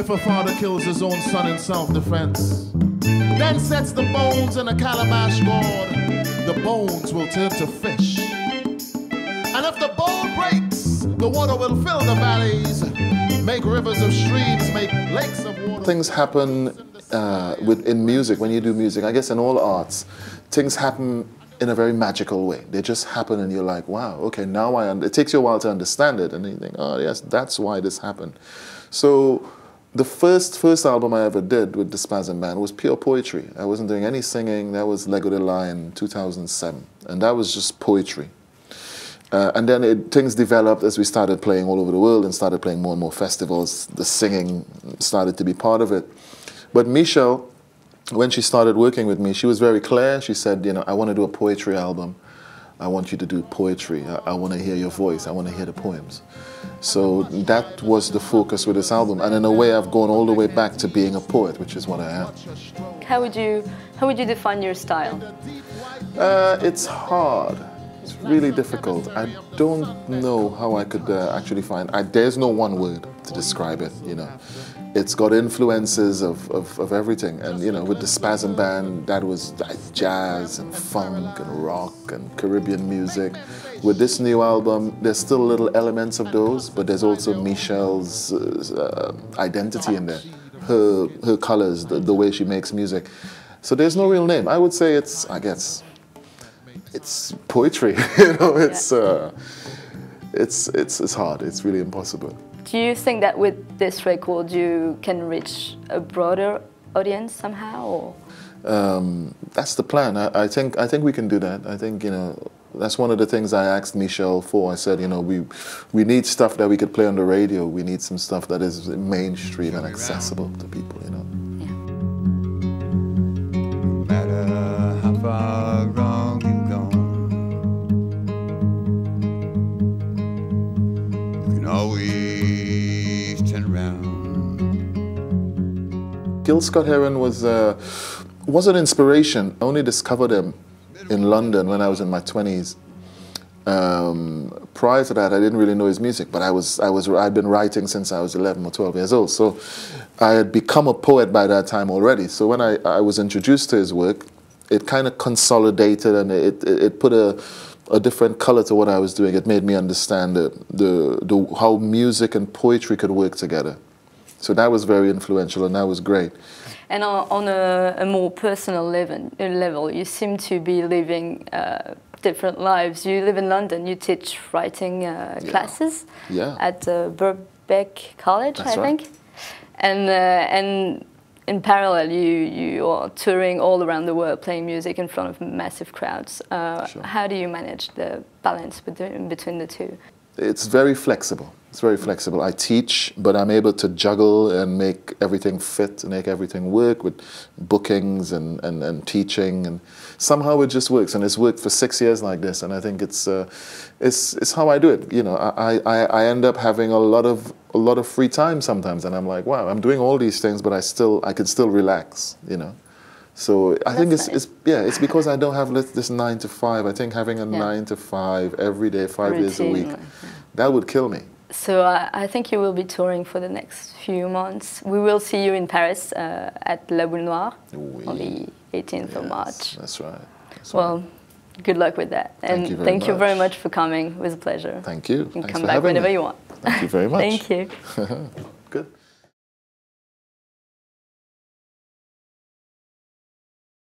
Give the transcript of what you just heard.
a father kills his own son in self-defense, then sets the bones in a calabash gourd, the bones will turn to fish. And if the bone breaks, the water will fill the valleys, make rivers of streams, make lakes of water. Things happen in music, when you do music, I guess in all arts, things happen in a very magical way. They just happen and you're like, wow, okay, now it takes you a while to understand it, and then you think, oh yes, that's why this happened. So the first album I ever did with the Spasm Band was pure poetry. I wasn't doing any singing. That was Lego the Lion in 2007, and that was just poetry. And then things developed as we started playing all over the world and started playing more and more festivals. The singing started to be part of it. But Michelle, when she started working with me, she was very clear. She said, you know, I want to do a poetry album. I want you to do poetry. I want to hear your voice. I want to hear the poems. So that was the focus with this album. And in a way, I've gone all the way back to being a poet, which is what I am. How would you define your style? It's hard. It's really difficult. I don't know how I could actually find. There's no one word to describe it. You know, it's got influences of everything. And you know, with the Spasm Band, that was like jazz and funk and rock and Caribbean music. With this new album, there's still little elements of those, but there's also Michelle's identity in there, her colors, the way she makes music. So there's no real name. I would say it's, I guess, it's poetry. You know, it's hard. It's really impossible. Do you think that with this record you can reach a broader audience somehow? Or? That's the plan. I think we can do that. I think, you know, that's one of the things I asked Michelle for. I said, you know, we need stuff that we could play on the radio. We need some stuff that is mainstream and accessible to people, you know. Yeah. No matter how far wrong you've gone, you can always turn around. Gil Scott-Heron was an inspiration. I only discovered him in London when I was in my 20s. Prior to that, I didn't really know his music, but I'd been writing since I was 11 or 12 years old. So I had become a poet by that time already. So when I was introduced to his work, it kind of consolidated and it put a different color to what I was doing. It made me understand how music and poetry could work together. So that was very influential, and that was great. And on a more personal level, you seem to be living different lives. You live in London. You teach writing classes at Birkbeck College, That's I think. Right. And in parallel, you are touring all around the world, playing music in front of massive crowds. Sure. How do you manage the balance between the two? It's very flexible. It's very flexible. I teach, but I'm able to juggle and make everything fit, and make everything work with bookings and teaching, and somehow it just works. And it's worked for 6 years like this, and I think it's how I do it. You know, I end up having a lot of free time sometimes, and I'm like, wow, I'm doing all these things, but I can still relax. You know. So I think it's because I don't have this 9 to 5. I think having a 9 to 5 every day, 5 days a week, that would kill me. So I think you will be touring for the next few months. We will see you in Paris at La Boule Noire on the 18th of March. That's right. Well, good luck with that. And thank you very much for coming. It was a pleasure. Thank you. You can come back whenever you want. Thank you very much. Thank you. Good.